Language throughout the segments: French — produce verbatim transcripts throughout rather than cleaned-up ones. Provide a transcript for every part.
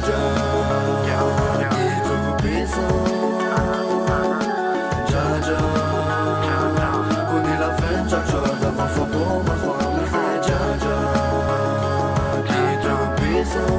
Jaja, qui est tout puissant. Jaja, connais la fin de chaque chose avant son commencement. Mais c'est Jaja, qui est tout puissant.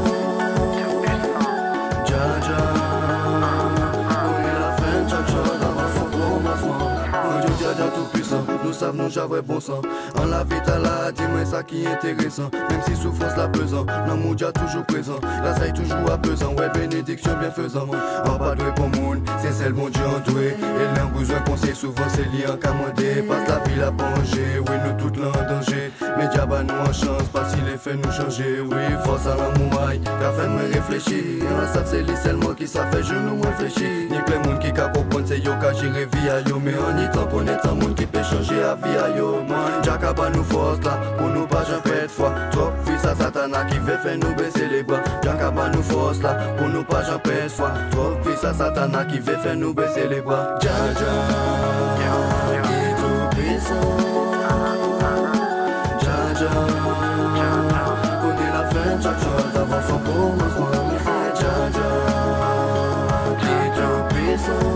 Jaja, connais la fin de chaque chose avant son commencement. Mon Dieu, Jaja tout puissant, nous savons nous j'avais bon sang. En la vie t'as la dis-moi ça qui est intéressant. Même si souffrance la pesant, l'amour déjà toujours présent. La saille toujours apaisant, ouais bénédiction bienfaisant. En pas doué pour monde, c'est celle bon Dieu endoué. Et l'un besoin conseil souvent c'est lié en commandé. Passe la vie la manger, oui nous toutes là en danger. Mais diable nous en chance, pas si les faits nous changer. Oui force à l'amour maille, qu'a fait me réfléchir. Ça c'est les seulement qui ça fait je nous réfléchis. Ni que les monde qui qu'a comprendre c'est yo qu'a gérer vie à yo. Mais en y temps qu'on est un monde qui peut changer à vie à yo. Jacka ba nous force là, pour nous pas j'en pète foi. Trop fils à Satana qui veut faire nous baisser les bras. Jacka ba nous force là, pour nous pas j'en pète foi. Trop fils à Satana qui veut faire nous baisser les bras. Jaja, qui est tout puissant. Jaja, connais la fin de chaque chose avant son commencement. Mais c'est Jaja, qui est tout puissant.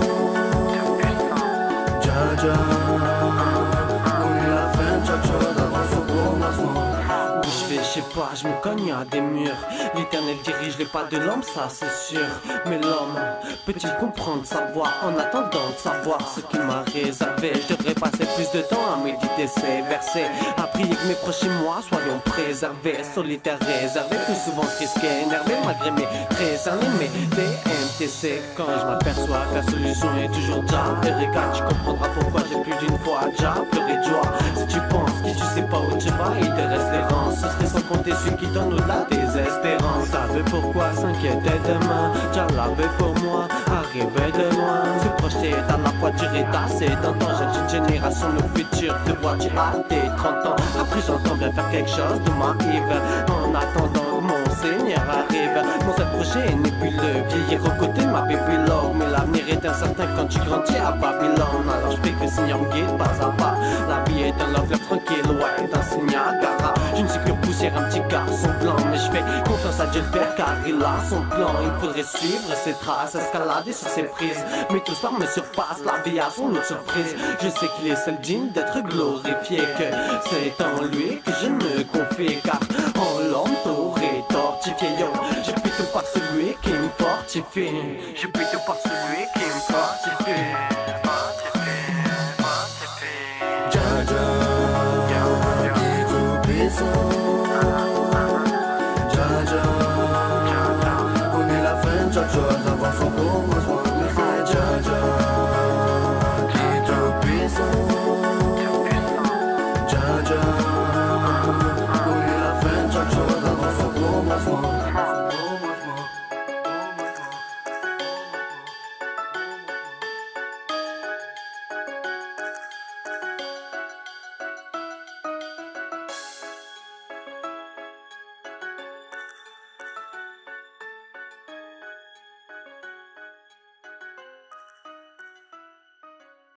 Jaja, connais la fin de chaque chose avant son commencement. Où je vais, je sais pas, je me cogne à des murs. L'éternel dirige les pas de l'homme, ça c'est sûr. Mais l'homme, peut-il comprendre, savoir, en attendant de savoir ce qu'il m'a réservé? Je devrais passer plus de temps à méditer ces versets, à prier que mes prochains mois soyons préservés. Solitaire réservé, plus souvent triste qu'énervé, malgré mes très animés T M T C. Quand je m'aperçois que la solution est toujours déjà Erika, tu comprendras pourquoi j'ai plus d'une fois déjà pleuré de joie. Si tu penses que tu sais pas où tu vas, il te reste l'errance. Ce serait sans compter celui qui donne au-delà des espérances. Savais pourquoi s'inquiéter demain, déjà l'avais pour moi, arrivé de loin. Se projeter à la voiture et assez tentant. J'ai une génération, le futur de voiture à tes trente ans. Après j'entends bien faire quelque chose de ma Yves. En attendant mon Seigneur arrive. Mon seul projet est nébuleux, vieillir aux côtés de ma baby love. Mais l'avenir est incertain quand tu grandis à Babylone. Alors je prie que le Seigneur me guide pas à pas. La vie est un love life tranquille, ouais, d'un Niagara. Je ne suis que poussière, un petit garçon blanc. Mais je fais confiance à Dieu le Père car il a son plan. Il faudrait suivre ses traces, escalader sur ses prises. Mais tout ça me surpasse, la vie a son autre surprise. Je sais qu'il est seul digne d'être glorifié, que c'est en lui que je me confie. Car en l'homme t'aurais tortifié, yo. Je puis tout par celui qui me fortifie. Je puis tout par celui qui me fortifie.